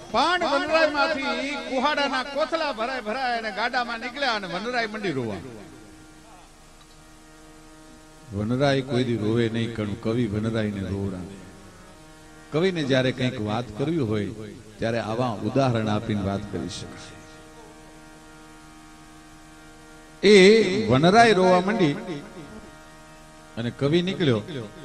પણ વનરાય માંથી કુહાડાના કોથળા ભરાય ભરાય અને ગાડામાં નીકળ્યા અને વનરાય મંડી રોવા. વનરાય કોઈ દી રોવે નહીં, કણું કવિ વનરાયને રોવડાવે. કવિને જ્યારે કંઈક વાત કરવી હોય ત્યારે આવા ઉદાહરણ આપીને વાત કરી શકાય. એ વનરાય રોવા મંડી અને કવિ નીકળ્યો.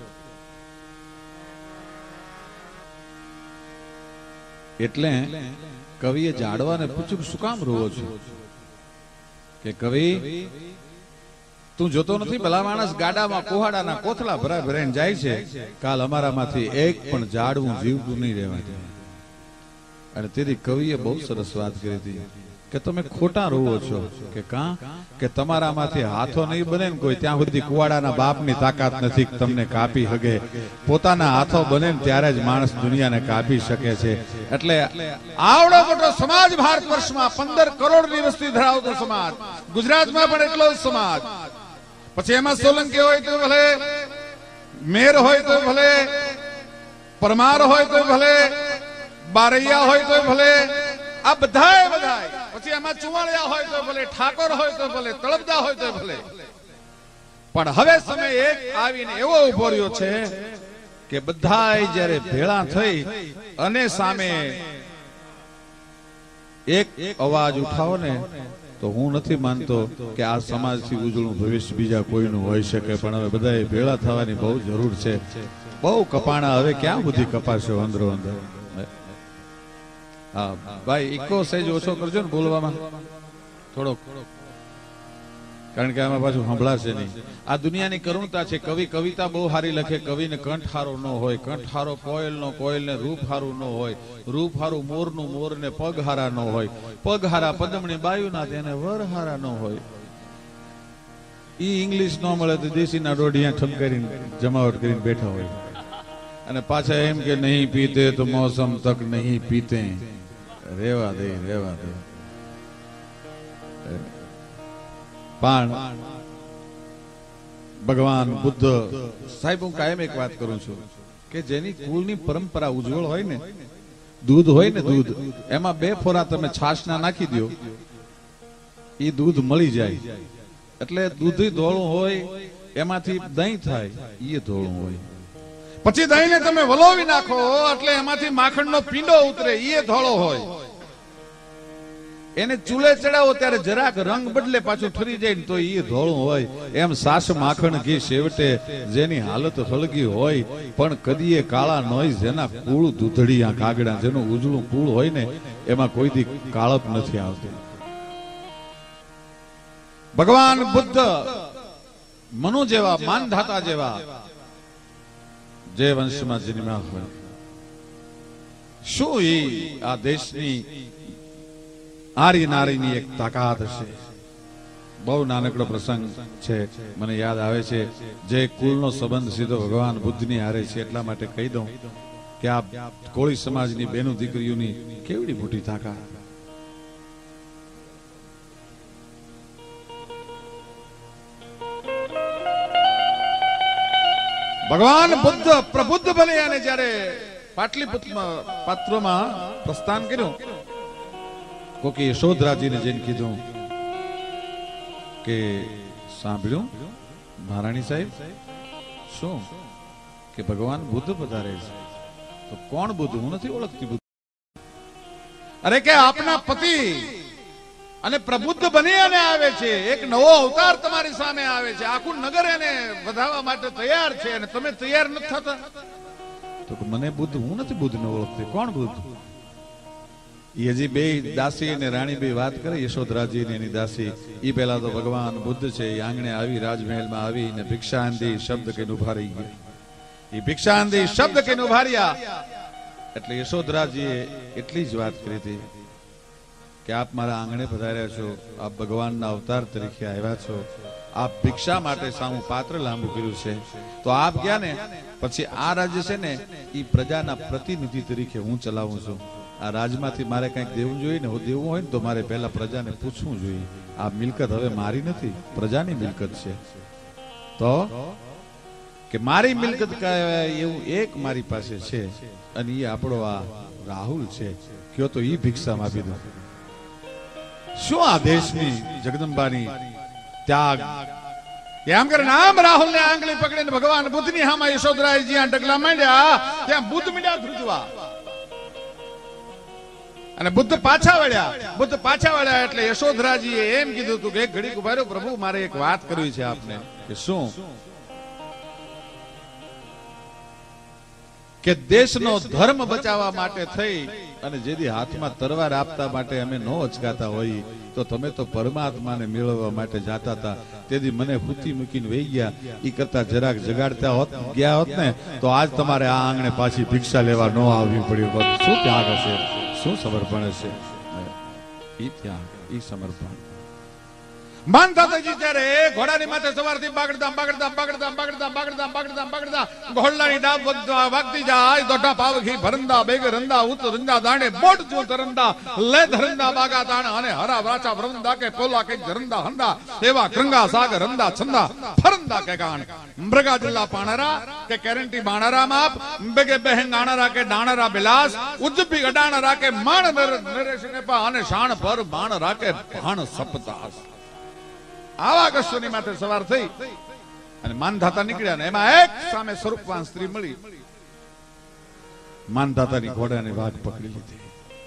એટલે કવિએ જાડવાને પૂછ્યું શું કામ રોવો છો? કે કવિ તું જોતો નથી ભલા માણસ ગાડામાં કુહાડાના કોથળા ભરાય ભરાઈને જાય છે, કાલ અમારામાંથી એક પણ ઝાડવું જીવતું નહીં રહેવા દે. અને તેથી કવિએ બહુ સરસ વાત કરી હતી કે તમે ખોટા રોવો છો. કે કા કે તમારામાંથી હાથો નહીં બને ને કોઈ ત્યાં સુધી કુવાડાના બાપની તાકાત નથી તમને કાપી શકે. પોતાના હાથો બને ને ત્યારે જ માણસ દુનિયાને કાપી શકે છે. એટલે આવડો મોટો સમાજ ભારત વર્ષમાં 15 કરોડની વસ્તી ધરાવતો સમાજ, ગુજરાતમાં પણ એટલો જ સમાજ. પછી એમાં સોલંકી હોય તો ભલે, મેર હોય તો ભલે, પરમાર હોય તો ભલે, બારૈયા હોય તો ભલે, આ બધાય બધાય. પછી એમાં ચુવાણિયા હોય તો ભલે, ઠાકોર હોય તો ભલે, તળપદા હોય તો ભલે. પણ હવે સમય એક આવીને એવો ઉભો રહ્યો છે કે બધાય જ્યારે ભેળા થઈ અને સામે એક અવાજ ઉઠાવો ને, તો હું નથી માનતો કે આ સમાજથી ઉજળું ભવિષ્ય બીજા કોઈનું હોઈ શકે. પણ હવે બધાએ ભેળા થવાની બહુ જરૂર છે. બહુ કપાણા હવે ક્યાં સુધી કપાશે અંદરો અંદર. હા ભાઈ, ઇકો સહેજ ઓછો કરજો ને બોલવામાં થોડોક, કારણ કે આમાં પાછું સંભળાશે નહીં. આ દુનિયાની કરુણતા છે. કવિ કવિતા બહુ સારી લખે, કવિને કંઠ હારો ન હોય, કંઠ હારો કોયલનો, કોયલને રૂપ હારું ન હોય, રૂપ હારું મોરનું, મોરને પગ હારા ન હોય, પગ હારા પદમણી બાયુના તેને વર હારા ન હોય. ઈ ઇંગ્લિશ ન મળે તો દેશીના દોઢિયા ઠમકારીને જમાવટ કરીને બેઠા હોય અને પાછા એમ કે નહીં પીતે તો મોસમ તક નહીં પીતે. રેવા દે, રેવા દે. પણ ભગવાન બુદ્ધ સાહેબ, હું કાયમ એક વાત કરું છું કે જેની કુળની પરંપરા ઉજ્જવળ હોય ને, દૂધ હોય ને, દૂધ એમાં 2 ફોરા તમે છાશના નાખી દો, એ દૂધ મળી જાય. એટલે દૂધ ધોળું હોય, એમાંથી દહીં થાય, એ ધોળું હોય. પછી દહીંને તમે વલોવી નાખો એટલે એમાંથી માખણનો પીંડો ઉતરે, એ ધોળો હોય. એને ચૂલે ચડાવો ત્યારે જરાક રંગ બદલે, પાછું ફરી જાય ને તો એ ધોળું હોય. એમ સાસ માખણ ઘી છેવટે જેની હાલત હળગી હોય પણ કદીએ કાળા નોય, જેના કુળ દૂધડિયા કાગડા, જેનું ઉજળું કુળ હોય ને એમાં કોઈ દી કાળપ નથી આવતી. ભગવાન બુદ્ધ મનુ જેવા, માનધાતા જેવા જે વંશમાં જન્મ્યા હોય, શું એ આ દેશની આર્ય નારીની એક તાકાત હશે. બહુ નાનકડો પ્રસંગ છે, મને યાદ આવે છે. જે કુળનો સંબંધ સીધો ભગવાન બુદ્ધની હારે છે, એટલા માટે કહી દઉં કે આ કોળી સમાજની બેનું દીકરીઓની કેવડી મોટી તાકાત. ભગવાન બુદ્ધ પ્રબુદ્ધ બને અને જ્યારે પાટલીપુત્રમાં પ્રસ્થાન કર્યું, કોકી યશોધરાજીને જઈને કીધું કે સાંભળ્યું મહારાણી સાહેબ, શું કે ભગવાન બુદ્ધ પધારે છે? તો કોણ બુદ્ધ? હું નથી ઓળખતી બુદ્ધ. અરે કે આપના પતિ અને પ્રબુદ્ધ બની અને આવે છે, એક નવો અવતાર તમારી સામે આવે છે, આખું નગર એને વધાવવા માટે તૈયાર છે અને તમે તૈયાર નથી થતા. તો મને બુદ્ધ, હું નથી બુદ્ધને ઓળખતી. કોણ બુદ્ધ? એ હજી 2 દાસી અને રાણી 2 વાત કરે, યશોધરાજી અને એની દાસી. એ પેલા તો ભગવાન બુદ્ધ છે, એ આંગણે આવી, રાજમહેલમાં આવી ને ભિક્ષાંદી શબ્દ કહીને ઉભા રહી ગયા. એ ભિક્ષાંદી શબ્દ કહીને ઉભા રહ્યા એટલે યશોધરાજીએ એટલી જ વાત કરી હતી કે આપ મારા આંગણે પધાર્યા છો, આપ ભગવાનના અવતાર તરીકે આવ્યા છો, આપ ભિક્ષા માટે સામું પાત્ર લાંબુ કર્યું છે, તો આપ ગયા ને પછી આ રાજ્ય છે ને એ પ્રજાના પ્રતિનિધિ તરીકે હું ચલાવું છું. આ રાજમાંથી મારે કંઈક દેવું જોઈએ ને, દેવું હોય ને તો મારે પહેલા પ્રજાને પૂછવું જોઈએ. આ મિલકત હવે મારી નથી, પ્રજાની મિલકત છે. તો કે મારી મિલકત કહેવાય એવું એક મારી પાસે છે અને એ આપણો આ રાહુલ છે, કયો તો ઈ ભિક્ષામાં આપી દો. શું આ દેશની જગદંબાની ત્યાગ. એમ કરે નામ રાહુલ ને આંગળી પકડીને ભગવાન બુદ્ધની હામાં યશોદરાયજી જ્યાં ડગલા માંડ્યા ત્યાં બુદ્ધ મીડ્યા ધ્રુજવા. અને બુદ્ધ પાછા વળ્યા એટલે યશોધરાજીએ એમ કીધું હતું કે એક ઘડીક ઉભા રહ્યો પ્રભુ, મારે એક વાત કરવી છે આપને. કે શું? કે દેશનો ધર્મ બચાવવા માટે થઈ અને જેથી હાથમાં તરવાર આપતા માટે અમે ન અચકાતા હોઈ, તો તમે તો પરમાત્માને મેળવવા માટે જાતા હતા. તેથી મને પૂતી મૂકીને વહી ગયા. ઈ કરતા જરાક જગાડતા હોત ગયા હોત ને તો આજ તમારે આ આંગણે પાછી ભિક્ષા લેવા ન આવવી પડ્યું હોત. શું ત્યાગ હશે, શું સમર્પણ હશે. ઈ ત્યાગ, ઈ સમર્પણ. માનતાજી ત્યારે ઘોડાની માથે સવારથી બાગડતા ઘોડાની ડાબ વાગતી જાય. દોઢા પાવખી ભરંદા બેગ રંદા ઉત રંદા દાણે બોટ જો તરંદા લે ધરંદા બાગા તાણ અને હરા વાચા વરંદા કે પોલા કે જરંદા હંદા એવા ક્રંગા સાગર રંદા છંદા ફરંદા કે ગાણ મૃગા જિલ્લા પાણરા કે કેરંટી બાણરા માપ બેગે બહેંગ આણરા કે ડાણરા બિલાસ ઉજ્જપી ગડાણરા કે માણ નરેશ ને પા અને શાણ પર બાણ રાકે ભાણ સપતાસ. આવા કષ્ટોની માથે સવાર થઈ અને માનધાતા નીકળ્યા ને એમાં એક સામે સ્વરૂપવાન સ્ત્રી મળી. માનધાતાની ઘોડાની વાઘ પકડી લીધી.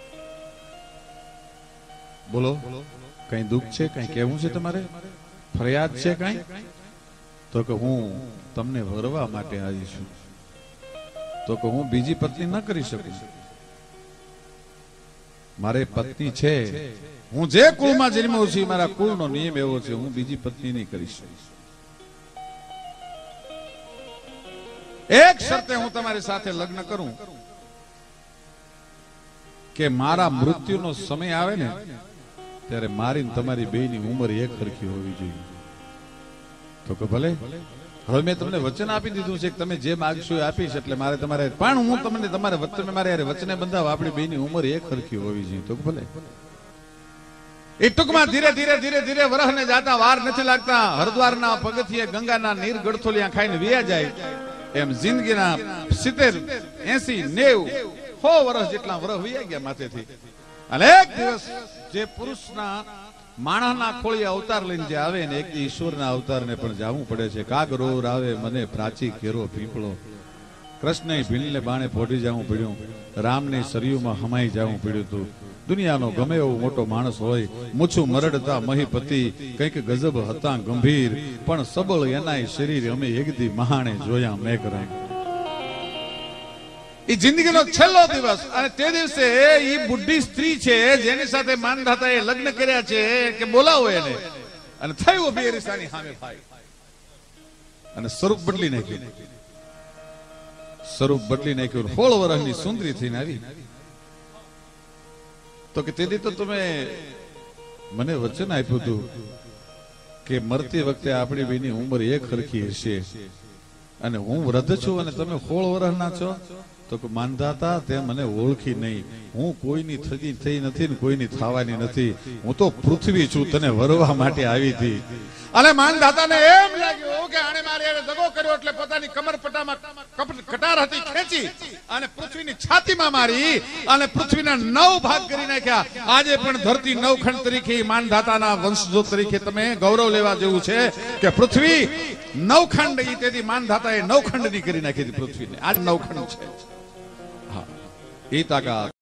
બોલો, કઈ દુઃખ છે, કઈ કેવું છે તમારે, ફરિયાદ છે કઈ? તો કે હું તમને વરવા માટે આવી છું. તો કે હું બીજી પત્ની ન કરી શકું. મારે પત્ની છે, હું જે કુળમાં જન્મ્યો છું મારા કુળનો નિયમ એવો છે, હું બીજી પત્ની નહીં કરી શકું. એક શરતે હું તમારી સાથે લગ્ન કરું કે મારા મૃત્યુનો સમય આવે ને ત્યારે મારી ને તમારી બેયની ઉંમર એક સરખી હોવી જોઈએ. તો કે ભલે. હવે મેં તમને વચન આપી દીધું છે કે તમે જે માગશો એ આપીશ, એટલે મારે તમારે પણ હું તમને તમારે મારે યાર વચને બંધાવ આપણી બેયની ઉંમર એક સરખી હોવી જોઈએ. તો ભલે. એ ટૂંકમાં ધીરે ધીરે ધીરે ધીરે વરહને જાતા વાર નથી લાગતા. હરદ્વારના પગથિયે ગંગાના નીર ગળથોલિયા ખાઈને વિયા જાય એમ જિંદગીના 70, 80, 90, 100 વર્ષ જેટલા વરહ વિયા ગયા માથેથી. અને એક દિવસ જે પુરુષના માણસના ખોળી અવતાર લઈને જે આવે ને એક ઈશ્વરના અવતારને પણ જવું પડે છે. કાગરોર આવે મને પ્રાચી કેરો પીપળો, કૃષ્ણએ ભીલને બાણે પોઢી જવું પડ્યું, રામને સરયુમાં હમાઈ જવું પડ્યું હતું. દુનિયાનો ગમે એવો મોટો માણસ હોય, મૂછું મરડતા મહીપતિ કંઈક ગજબ હતા ગંભીર, પણ સબળ એનાય શરીર અમે એકદી મહાણે જોયા મેં કરાય. એ જિંદગીનો છેલ્લો દિવસ અને તે દિવસે એ બુઢી સ્ત્રી છે જેની સાથે માનધાતાએ લગ્ન કર્યા છે કે બોલાવો એને, અને થયું બે રીસાની સામે ભાઈ અને સ્વરૂપ બદલી નાખ્યું. સ્વરૂપ બદલી નાખ્યું. 16 વર્ષની સુંદરી થઈને આવી. તો કે તેથી તો તમે મને વચન આપ્યું હતું કે મરતી વખતે આપણી બેની ઉંમર એક સરખી હશે, અને હું વૃદ્ધ છું અને તમે 16 વર્ષના છો. તો કે માનધાતા તે મને ઓળખી નહીં, હું કોઈની થઈ નથી ને કોઈની થવાની નથી, હું તો પૃથ્વી છું, તને વરવા માટે આવી હતી. અને માનધાતાને એમ લાગ્યું કે આણે મારી હારે દગો કર્યો એટલે પોતાની કમરપટ્ટામાં કટાર હતી ખેંચી અને પૃથ્વીની છાતીમાં મારી અને પૃથ્વીના 9 ભાગ કરી નાખ્યા. આજે પણ ધરતી નવખંડ તરીકે માનધાતાના વંશજો તરીકે તમે ગૌરવ લેવા જેવું છે કે પૃથ્વી નવખંડ. તેથી માનધાતાએ નવખંડની કરી નાખી હતી પૃથ્વીને. આજ નવખંડ છે. હા, એ તાકાત